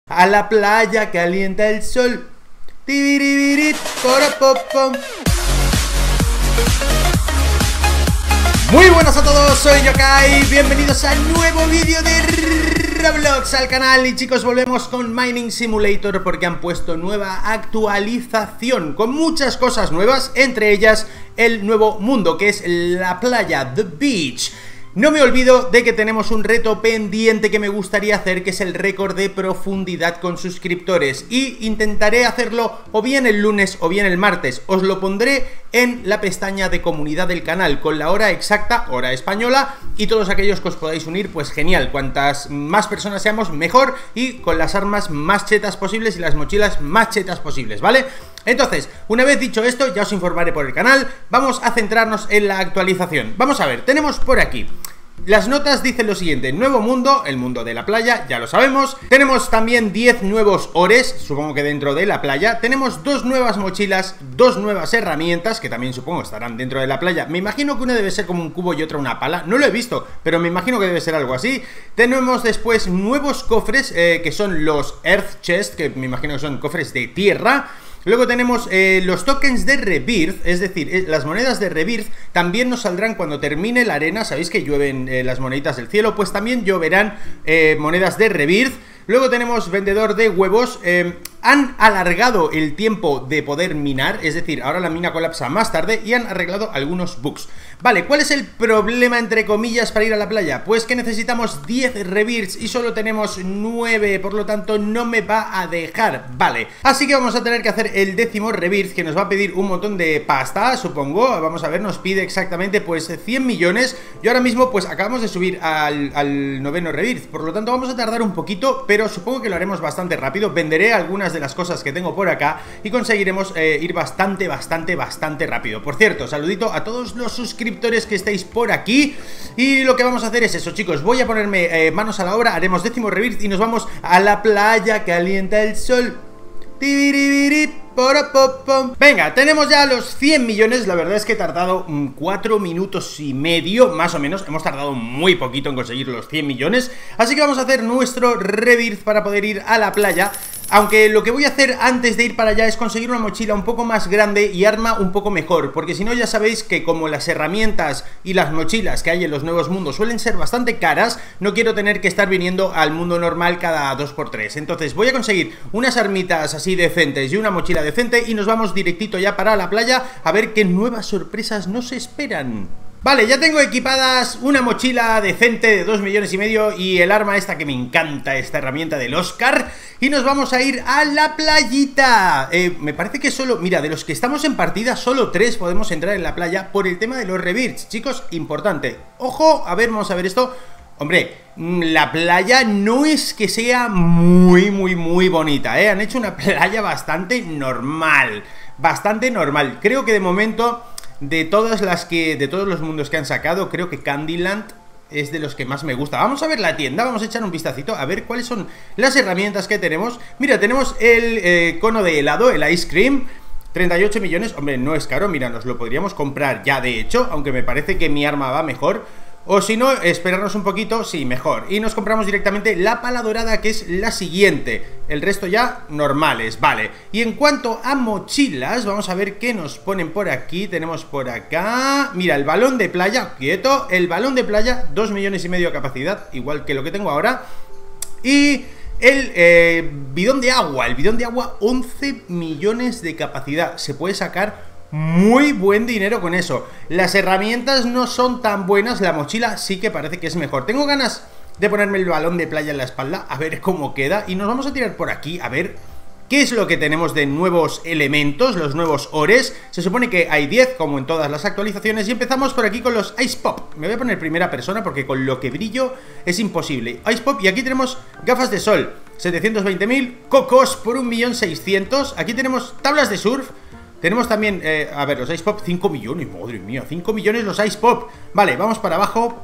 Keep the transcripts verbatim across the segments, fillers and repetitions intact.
A la playa calienta el sol. Tibiribirit, porapopom. Muy buenas a todos, soy Yokai. Bienvenidos a un nuevo vídeo de Roblox al canal. Y chicos, volvemos con Mining Simulator porque han puesto nueva actualización con muchas cosas nuevas, entre ellas el nuevo mundo que es la playa, The Beach. No me olvido de que tenemos un reto pendiente que me gustaría hacer, que es el récord de profundidad con suscriptores, y intentaré hacerlo o bien el lunes o bien el martes. Os lo pondré en la pestaña de comunidad del canal con la hora exacta, hora española, y todos aquellos que os podáis unir, pues genial. Cuantas más personas seamos, mejor, y con las armas más chetas posibles y las mochilas más chetas posibles, ¿vale? Entonces, una vez dicho esto, ya os informaré por el canal. Vamos a centrarnos en la actualización. Vamos a ver, tenemos por aquí las notas, dicen lo siguiente: nuevo mundo, el mundo de la playa, ya lo sabemos. Tenemos también diez nuevos ores, supongo que dentro de la playa. Tenemos dos nuevas mochilas, dos nuevas herramientas, que también supongo estarán dentro de la playa. Me imagino que una debe ser como un cubo y otra una pala, no lo he visto, pero me imagino que debe ser algo así. Tenemos después nuevos cofres, eh, que son los Earth Chest, que me imagino que son cofres de tierra. Luego tenemos eh, los tokens de Rebirth, es decir, eh, las monedas de Rebirth también nos saldrán cuando termine la arena. Sabéis que llueven eh, las moneditas del cielo, pues también lloverán eh, monedas de Rebirth. Luego tenemos vendedor de huevos. eh, Han alargado el tiempo de poder minar, es decir, ahora la mina colapsa más tarde, y han arreglado algunos bugs. Vale, ¿cuál es el problema entre comillas para ir a la playa? Pues que necesitamos diez rebirths y solo tenemos nueve, por lo tanto no me va a dejar. Vale, así que vamos a tener que hacer el décimo rebirth, que nos va a pedir un montón de pasta, supongo. Vamos a ver, nos pide exactamente pues cien millones. Yo ahora mismo pues acabamos de subir al, al noveno rebirth, por lo tanto vamos a tardar un poquito, pero supongo que lo haremos bastante rápido. Venderé algunas de las cosas que tengo por acá y conseguiremos eh, ir bastante, bastante, bastante rápido. Por cierto, saludito a todos los suscriptores que estáis por aquí. Y lo que vamos a hacer es eso, chicos. Voy a ponerme eh, manos a la obra. Haremos décimo rebirth y nos vamos a la playa, calienta el sol. Venga, tenemos ya los cien millones. La verdad es que he tardado cuatro minutos y medio, más o menos. Hemos tardado muy poquito en conseguir los cien millones. Así que vamos a hacer nuestro rebirth para poder ir a la playa. Aunque lo que voy a hacer antes de ir para allá es conseguir una mochila un poco más grande y arma un poco mejor, porque si no ya sabéis que como las herramientas y las mochilas que hay en los nuevos mundos suelen ser bastante caras, no quiero tener que estar viniendo al mundo normal cada dos por tres. Entonces voy a conseguir unas armitas así decentes y una mochila decente y nos vamos directito ya para la playa a ver qué nuevas sorpresas nos esperan. Vale, ya tengo equipadas una mochila decente de dos millones y medio y el arma esta que me encanta, esta herramienta del Oscar. Y nos vamos a ir a la playita. eh, Me parece que solo, mira, de los que estamos en partida, solo tres podemos entrar en la playa por el tema de los rebirths. Chicos, importante. Ojo, a ver, vamos a ver esto. Hombre, la playa no es que sea muy, muy, muy bonita, ¿eh? Han hecho una playa bastante normal. Bastante normal. Creo que de momento, de todas las que, de todos los mundos que han sacado, creo que Candyland es de los que más me gusta. Vamos a ver la tienda, vamos a echar un vistacito a ver cuáles son las herramientas que tenemos. Mira, tenemos el eh, cono de helado, el ice cream, treinta y ocho millones, hombre, no es caro. Mira, nos lo podríamos comprar ya de hecho, aunque me parece que mi arma va mejor. O si no, esperarnos un poquito, sí, mejor. Y nos compramos directamente la pala dorada, que es la siguiente. El resto ya normales, vale. Y en cuanto a mochilas, vamos a ver qué nos ponen por aquí. Tenemos por acá, mira, el balón de playa, quieto. El balón de playa, dos millones y medio de capacidad, igual que lo que tengo ahora. Y el eh, bidón de agua, el bidón de agua, once millones de capacidad. Se puede sacar muy buen dinero con eso. Las herramientas no son tan buenas, la mochila sí que parece que es mejor. Tengo ganas de ponerme el balón de playa en la espalda, a ver cómo queda. Y nos vamos a tirar por aquí, a ver qué es lo que tenemos de nuevos elementos, los nuevos ores. Se supone que hay diez, como en todas las actualizaciones. Y empezamos por aquí con los Ice Pop. Me voy a poner primera persona porque con lo que brillo es imposible. Ice Pop, y aquí tenemos gafas de sol, setecientos veinte mil, cocos por un millón seiscientos. Aquí tenemos tablas de surf. Tenemos también, eh, a ver, los Ice Pop, cinco millones, madre mía, cinco millones los Ice Pop. Vale, vamos para abajo.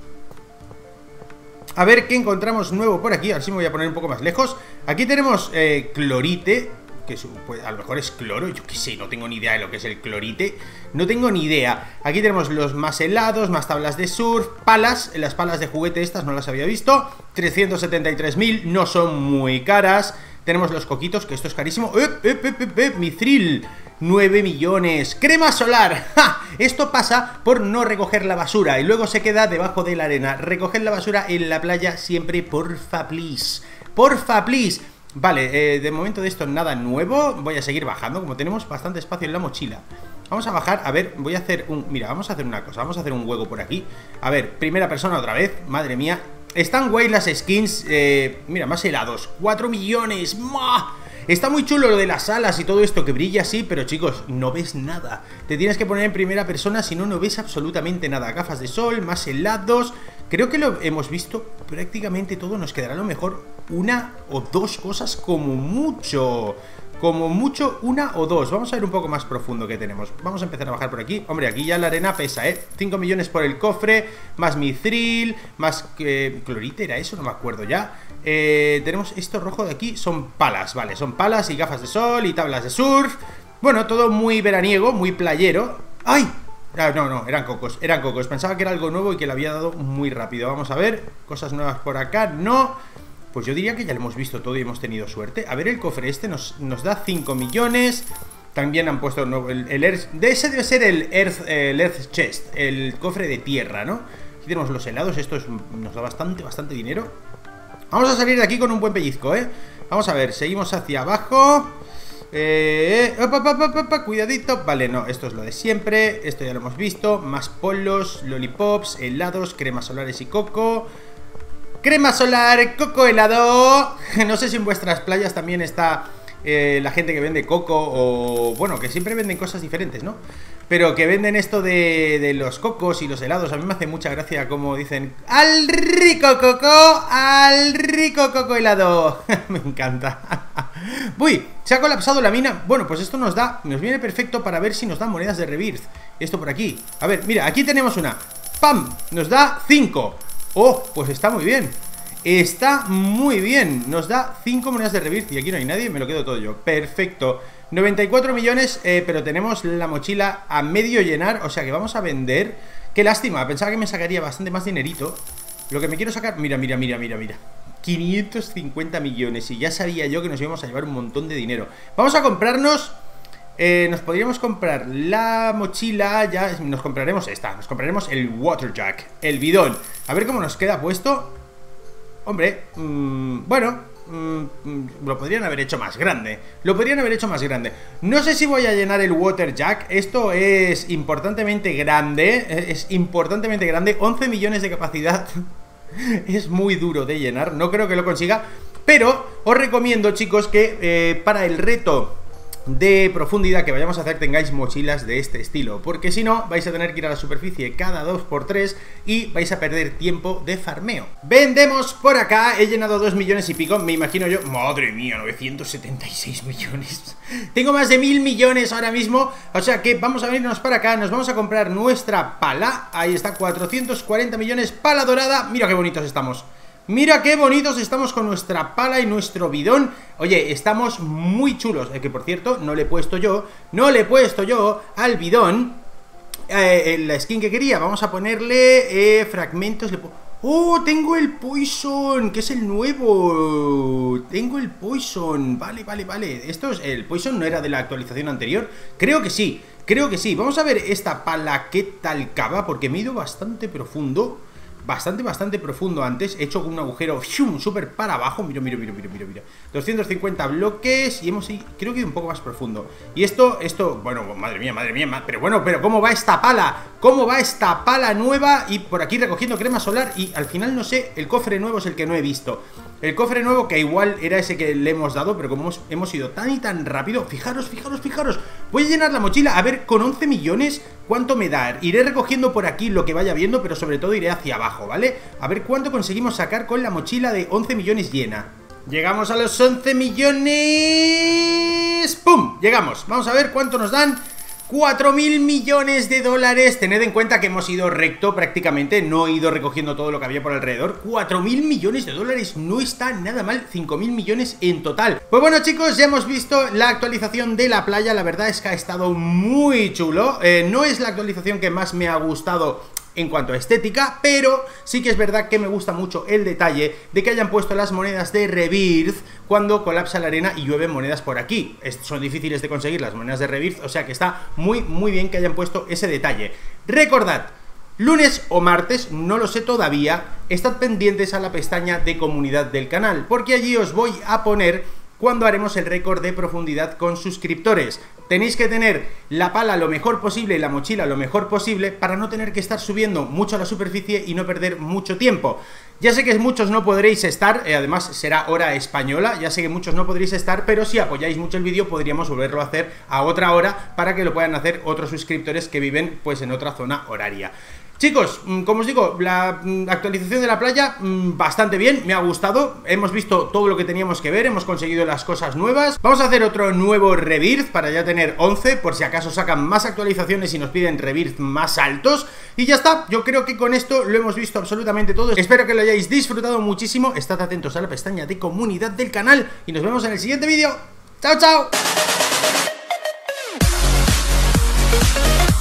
A ver qué encontramos nuevo por aquí. A ver si me voy a poner un poco más lejos. Aquí tenemos eh, clorite. que es, pues, a lo mejor es cloro, yo qué sé, no tengo ni idea de lo que es el clorite. No tengo ni idea. Aquí tenemos los más helados, más tablas de surf, palas, las palas de juguete estas no las había visto. trescientos setenta y tres mil, no son muy caras. Tenemos los coquitos, que esto es carísimo. ¡Ep, ep, ep, ep, ep! Mithril, nueve millones. ¡Crema solar! ¡Ja! Esto pasa por no recoger la basura y luego se queda debajo de la arena. Recoger la basura en la playa siempre, porfa, please. Porfa, please. Vale, eh, de momento de esto nada nuevo. Voy a seguir bajando, como tenemos bastante espacio en la mochila. Vamos a bajar, a ver, voy a hacer un... Mira, vamos a hacer una cosa, vamos a hacer un hueco por aquí. A ver, primera persona otra vez, madre mía. Están guay las skins, eh, mira, más helados, cuatro millones, ¡mua! Está muy chulo lo de las alas y todo esto que brilla así, pero chicos, no ves nada. Te tienes que poner en primera persona, si no, no ves absolutamente nada. Gafas de sol, más helados. Creo que lo hemos visto prácticamente todo. Nos quedará a lo mejor una o dos cosas como mucho. Como mucho una o dos. Vamos a ver un poco más profundo que tenemos. Vamos a empezar a bajar por aquí. Hombre, aquí ya la arena pesa, ¿eh? cinco millones por el cofre, más mithril, más... Eh, ¿clorite era eso? No me acuerdo ya. Eh, tenemos esto rojo de aquí, son palas, vale, son palas y gafas de sol y tablas de surf. Bueno, todo muy veraniego, muy playero. ¡Ay! Ah, no, no, eran cocos, eran cocos. Pensaba que era algo nuevo y que lo había dado muy rápido. Vamos a ver, cosas nuevas por acá, no. Pues yo diría que ya lo hemos visto todo y hemos tenido suerte. A ver, el cofre este nos, nos da cinco millones. También han puesto nuevo, el, el Earth, de ese debe ser el Earth, el Earth Chest, el cofre de tierra, ¿no? Aquí tenemos los helados, esto es, nos da bastante, bastante dinero. Vamos a salir de aquí con un buen pellizco, ¿eh? Vamos a ver, seguimos hacia abajo. Eh, opa, opa, opa, opa, cuidadito. Vale, no, esto es lo de siempre. Esto ya lo hemos visto. Más polos, lollipops, helados, cremas solares y coco. Crema solar, coco helado. No sé si en vuestras playas también está eh, la gente que vende coco o... Bueno, que siempre venden cosas diferentes, ¿no? Pero que venden esto de, de los cocos y los helados. A mí me hace mucha gracia como dicen: ¡al rico coco! ¡Al rico coco helado! Me encanta. Uy, se ha colapsado la mina. Bueno, pues esto nos da, nos viene perfecto para ver si nos dan monedas de Rebirth. Esto por aquí. A ver, mira, aquí tenemos una. ¡Pam! Nos da cinco. Oh, pues está muy bien. Está muy bien. Nos da cinco monedas de Rebirth. Y aquí no hay nadie, me lo quedo todo yo. Perfecto. noventa y cuatro millones, eh, pero tenemos la mochila a medio llenar. O sea que vamos a vender. Qué lástima, pensaba que me sacaría bastante más dinerito. Lo que me quiero sacar, mira, mira, mira, mira, mira, quinientos cincuenta millones. Y ya sabía yo que nos íbamos a llevar un montón de dinero. Vamos a comprarnos, eh, nos podríamos comprar la mochila. Ya nos compraremos esta, nos compraremos el Waterjack, el bidón. A ver cómo nos queda puesto. Hombre, mmm, bueno, Mm, lo podrían haber hecho más grande. Lo podrían haber hecho más grande. No sé si voy a llenar el Waterjack. Esto es importantemente grande. Es importantemente grande. once millones de capacidad. Es muy duro de llenar. No creo que lo consiga. Pero os recomiendo, chicos, que eh, para el reto de profundidad que vayamos a hacer tengáis mochilas de este estilo, porque si no vais a tener que ir a la superficie cada dos por tres y vais a perder tiempo de farmeo. Vendemos por acá, he llenado dos millones y pico, me imagino yo. Madre mía, novecientos setenta y seis millones. Tengo más de mil millones ahora mismo, o sea que vamos a venirnos para acá, nos vamos a comprar nuestra pala. Ahí está, cuatrocientos cuarenta millones, pala dorada. Mira qué bonitos estamos. Mira qué bonitos estamos con nuestra pala y nuestro bidón. Oye, estamos muy chulos. eh, Que por cierto, no le he puesto yo No le he puesto yo al bidón eh, la skin que quería. Vamos a ponerle eh, fragmentos le ¡Oh! Tengo el Poison, que es el nuevo. Tengo el Poison. Vale, vale, vale. Esto es, el Poison no era de la actualización anterior. Creo que sí, creo que sí. Vamos a ver esta pala qué tal cava, porque me he ido bastante profundo. Bastante, bastante profundo antes. He hecho un agujero súper para abajo. Mira, mira, mira, mira, mira, mira. doscientos cincuenta bloques. Y hemos ido, creo que ido un poco más profundo. Y esto, esto, bueno, madre mía, madre mía. Pero bueno, pero ¿cómo va esta pala? ¿Cómo va esta pala nueva? Y por aquí recogiendo crema solar. Y al final no sé, el cofre nuevo es el que no he visto. El cofre nuevo que igual era ese que le hemos dado, pero como hemos, hemos ido tan y tan rápido. Fijaros, fijaros, fijaros. Voy a llenar la mochila, a ver, con once millones ¿cuánto me da? Iré recogiendo por aquí lo que vaya viendo, pero sobre todo iré hacia abajo, ¿vale? A ver cuánto conseguimos sacar con la mochila de once millones llena. Llegamos a los once millones. ¡Pum! Llegamos, vamos a ver cuánto nos dan. cuatro mil millones de dólares. Tened en cuenta que hemos ido recto prácticamente, no he ido recogiendo todo lo que había por alrededor. Cuatro mil millones de dólares no está nada mal, cinco mil millones en total. Pues bueno, chicos, ya hemos visto la actualización de la playa. La verdad es que ha estado muy chulo. eh, No es la actualización que más me ha gustado en cuanto a estética, pero sí que es verdad que me gusta mucho el detalle de que hayan puesto las monedas de Rebirth cuando colapsa la arena y llueven monedas por aquí. Son difíciles de conseguir las monedas de Rebirth, o sea que está muy muy bien que hayan puesto ese detalle. Recordad, lunes o martes, no lo sé todavía, estad pendientes a la pestaña de comunidad del canal, porque allí os voy a poner cuando haremos el récord de profundidad con suscriptores. Tenéis que tener la pala lo mejor posible y la mochila lo mejor posible para no tener que estar subiendo mucho a la superficie y no perder mucho tiempo. Ya sé que muchos no podréis estar, eh, además será hora española, ya sé que muchos no podréis estar, pero si apoyáis mucho el vídeo podríamos volverlo a hacer a otra hora para que lo puedan hacer otros suscriptores que viven pues en otra zona horaria. Chicos, como os digo, la actualización de la playa bastante bien, me ha gustado. Hemos visto todo lo que teníamos que ver, hemos conseguido las cosas nuevas. Vamos a hacer otro nuevo Rebirth para ya tener once, por si acaso sacan más actualizaciones y nos piden Rebirth más altos. Y ya está, yo creo que con esto lo hemos visto absolutamente todo. Espero que lo hayáis disfrutado muchísimo. Estad atentos a la pestaña de comunidad del canal y nos vemos en el siguiente vídeo. ¡Chao, chao!